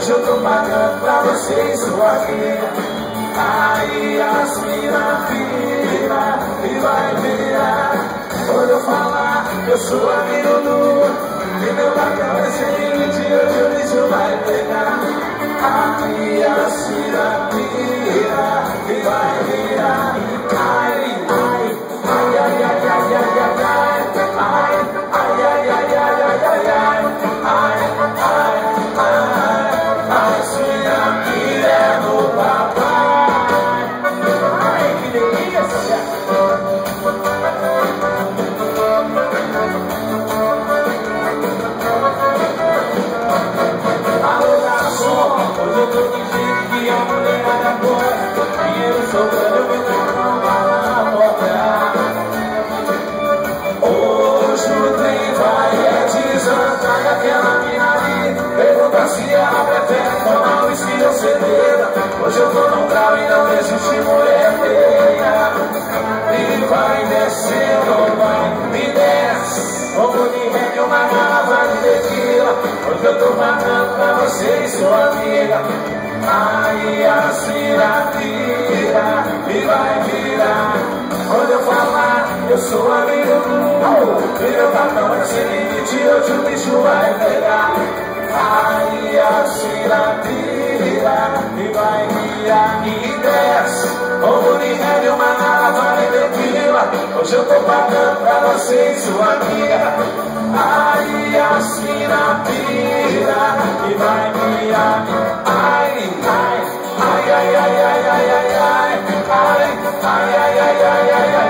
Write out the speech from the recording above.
Hoje eu tô pagando pra você e sua amiga. Aí aspira, vira e vai virar. Quando eu falar, eu sou amigo do. E meu cartão é seguinte, hoje o bicho vai pegar. Aí aspira, vira e vai virar. Ai, ai, ai, ai, ai, ai, ai, ai, ai. Ai, ai, ai, ai, ai, ai, ai, ai. Ai, ai, ai, aspira, vira no papai. Ai, que delícia. Hoje eu tô dizendo que a mulherada gosta. Dinheiro sobrando, eu vou transformar na porta. Hoje o trem vai desandar com aquela mina ali. Pergunta se ela prefere tomar um whisky ou cerveja. Hoje eu tô num grau e não existe mulher feia. E vai descendo, vai e desce. Pouco de rap, uma garrafa de tequila. Hoje eu tô pagando pra você e sua amiga. Aí aspira, vira e vai virar. Quando eu falar, eu sou amigo do. E meu cartão é seguinte, hoje o bicho vai pegar. Aí aspira, vira e vai virar e desce. Pouco de rap, uma garrafa de tequila. Hoje eu tô pagando pra você e sua amiga. Aí aspira, vira e vai virar. Ai, ai, ai, ai, ai, ai, ai, ai, ai, ai, ai, ai, ai, ai, ai.